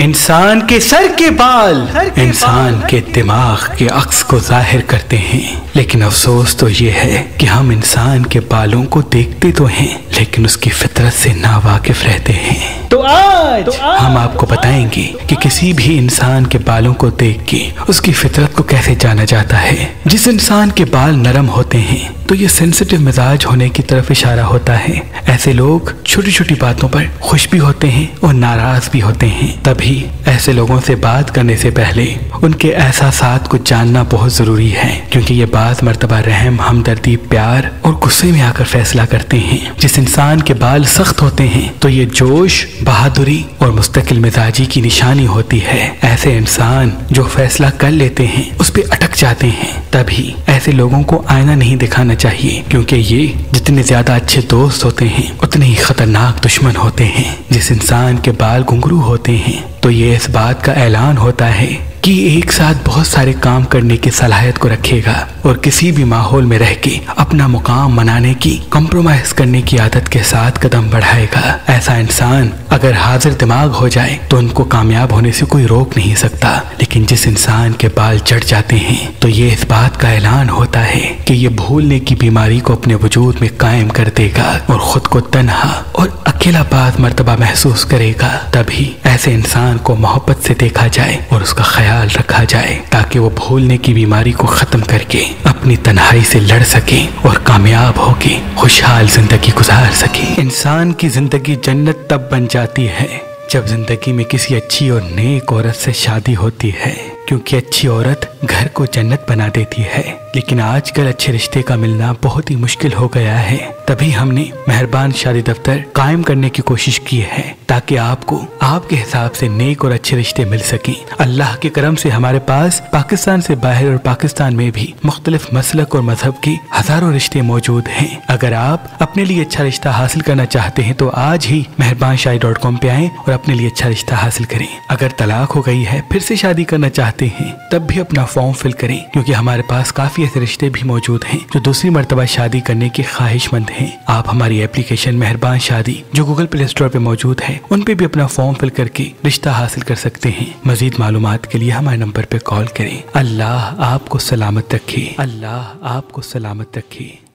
इंसान के सर के बाल इंसान के दिमाग के अक्स को जाहिर करते हैं, लेकिन अफसोस तो ये है कि हम इंसान के बालों को देखते तो हैं लेकिन उसकी फितरत से नावाकिफ रहते हैं। तो आज हम आपको बताएंगे कि किसी भी इंसान के बालों को देख के उसकी फितरत को कैसे जाना जाता है। जिस इंसान के बाल नरम होते हैं तो ये सेंसिटिव मिजाज होने की तरफ इशारा होता है। ऐसे लोग छोटी छोटी बातों पर खुश भी होते हैं और नाराज भी होते हैं। तभी ऐसे लोगों से बात करने से पहले उनके एहसासात को जानना बहुत जरूरी है, क्योंकि ये बात मर्तबा रहम, हमदर्दी, प्यार और गुस्से में आकर फैसला करते हैं। जिस इंसान के बाल सख्त होते हैं तो ये जोश, बहादुरी और मुस्तकिल मिजाजी की निशानी होती है। ऐसे इंसान जो फैसला कर लेते हैं उस पे अटक जाते हैं। तभी ऐसे लोगों को आईना नहीं दिखाना चाहिए, क्योंकि ये जितने ज्यादा अच्छे दोस्त होते हैं उतने ही खतरनाक दुश्मन होते हैं। जिस इंसान के बाल घुंघरू होते हैं तो ये इस बात का ऐलान होता है कि एक साथ बहुत सारे काम करने की सलाहियत को रखेगा और किसी भी माहौल में रह के अपना मुकाम मनाने की, कॉम्प्रोमाइज करने की आदत के साथ कदम बढ़ाएगा। ऐसा इंसान अगर हाजिर दिमाग हो जाए तो उनको कामयाब होने से कोई रोक नहीं सकता। लेकिन जिस इंसान के बाल चढ़ जाते हैं तो ये इस बात का ऐलान होता है कि ये भूलने की बीमारी को अपने वजूद में कायम कर देगा और खुद को तन्हा और अकेला बात मर्तबा महसूस करेगा। तभी ऐसे इंसान को मोहब्बत से देखा जाए और उसका ख्याल रखा जाए, ताकि वो भूलने की बीमारी को खत्म करके अपनी तन्हाई से लड़ सके और कामयाब होके खुशहाल जिंदगी गुजार सके। इंसान की जिंदगी जन्नत तब बन जाती है जब जिंदगी में किसी अच्छी और नेक औरत से शादी होती है, क्योंकि अच्छी औरत घर को जन्नत बना देती है। लेकिन आजकल अच्छे रिश्ते का मिलना बहुत ही मुश्किल हो गया है। तभी हमने मेहरबान शादी दफ्तर कायम करने की कोशिश की है, ताकि आपको आपके हिसाब से नेक और अच्छे रिश्ते मिल सकें। अल्लाह के करम से हमारे पास पाकिस्तान से बाहर और पाकिस्तान में भी मुख्तलिफ मसलक और मजहब के हजारों रिश्ते मौजूद हैं। अगर आप अपने लिए अच्छा रिश्ता हासिल करना चाहते हैं तो आज ही मेहरबानशादी.com पे आएं और अपने लिए अच्छा रिश्ता हासिल करें। अगर तलाक हो गई है, फिर से शादी करना चाहते हैं, तब भी अपना फॉर्म फिल करें, क्योंकि हमारे पास काफी ऐसे रिश्ते भी मौजूद हैं जो दूसरी मर्तबा शादी करने के ख्वाहिशमंद हैं। आप हमारी एप्लीकेशन मेहरबान शादी जो गूगल प्ले स्टोर पे मौजूद है उन पे भी अपना फॉर्म फिल करके रिश्ता हासिल कर सकते हैं। मजीद मालूमात के लिए हमारे नंबर पे कॉल करें। अल्लाह आपको सलामत रखे। अल्लाह आपको सलामत रखे।